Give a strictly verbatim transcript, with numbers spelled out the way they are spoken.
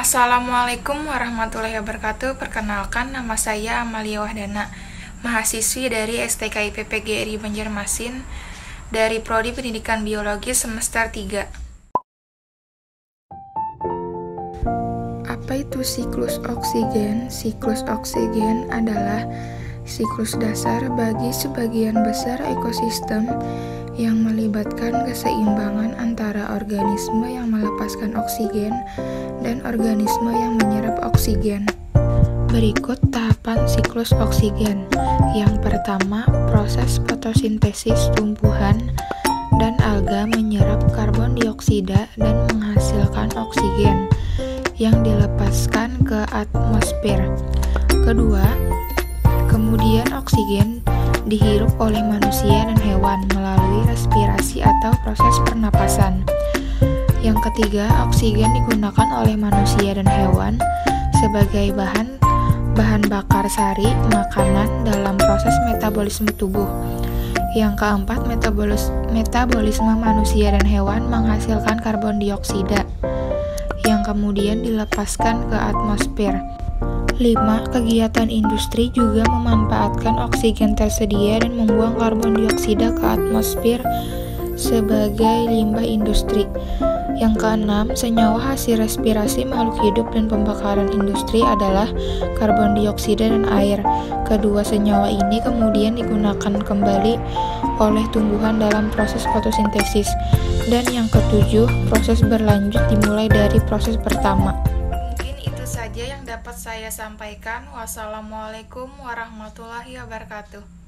Assalamualaikum warahmatullahi wabarakatuh. Perkenalkan, nama saya Amalia Wahdana, mahasiswi dari S T K I P P G R I Banjarmasin dari Prodi Pendidikan Biologi semester tiga. Apa itu siklus oksigen? Siklus oksigen adalah siklus dasar bagi sebagian besar ekosistem yang melibatkan keseimbangan antara organisme yang melepaskan oksigen dan organisme yang menyerap oksigen. Berikut tahapan siklus oksigen. Yang pertama, proses fotosintesis tumbuhan dan alga menyerap karbon dioksida dan menghasilkan oksigen yang dilepaskan ke atmosfer. Kedua, kemudian oksigen dihirup oleh manusia dan hewan melalui respirasi atau proses pernapasan. Yang ketiga, oksigen digunakan oleh manusia dan hewan sebagai bahan bahan bakar sari makanan dalam proses metabolisme tubuh. Yang keempat, metabolis, metabolisme manusia dan hewan menghasilkan karbon dioksida yang kemudian dilepaskan ke atmosfer. lima. Kegiatan industri juga memanfaatkan oksigen tersedia dan membuang karbon dioksida ke atmosfer sebagai limbah industri. Yang keenam, senyawa hasil respirasi makhluk hidup dan pembakaran industri adalah karbon dioksida dan air. Kedua senyawa ini kemudian digunakan kembali oleh tumbuhan dalam proses fotosintesis. Dan yang ketujuh, proses berlanjut dimulai dari proses pertama. Itu saja yang dapat saya sampaikan. Wassalamualaikum warahmatullahi wabarakatuh.